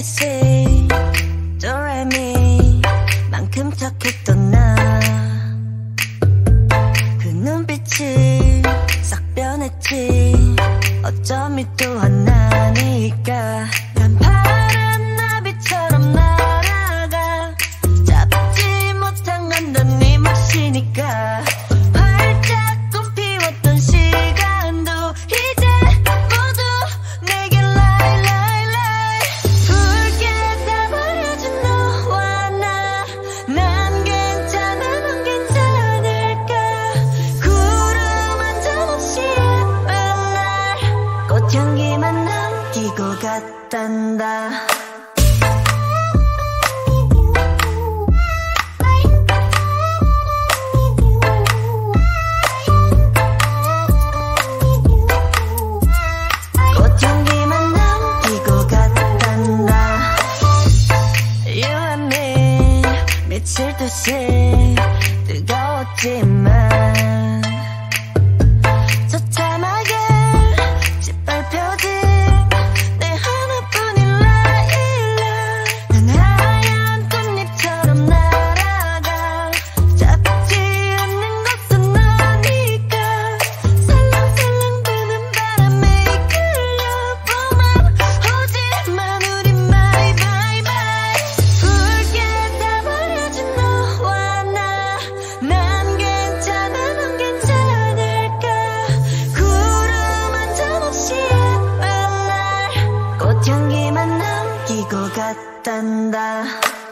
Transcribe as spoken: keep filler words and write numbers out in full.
에이비씨 도레미만큼 착했던 나 그 눈빛이 싹 변했지. 어쩜 또 하나니까 난 파란 나비처럼 날아가. 잡지 못한 건 넌 네 몫이니까. 활짝 꽃피웠던 시간도 이제 모두 내게 lie lie lie. 붉게 다 버려진 너와 나. 난 괜찮아 넌 괜찮을까. 구름 한 점 없이 예쁜 날 꽃향기만 남기고 갔단다. 꽃향기만 남기고 갔단다. You and me 미칠 듯이 뜨거웠지만 처참하게 짓밟혀진 내 하나뿐인 라일락. 난 하얀 꽃잎처럼 날아가. 잡지 않는 것은 너니까. 살랑살랑 부는 바람에 이끌려보만 오지만 우리 my my my. 붉게 다 버려진 너와 나. 난 괜찮아 넌 괜찮을까. 구름 한 점 없이 예쁜 날 꽃향기만 남기고 갔단다.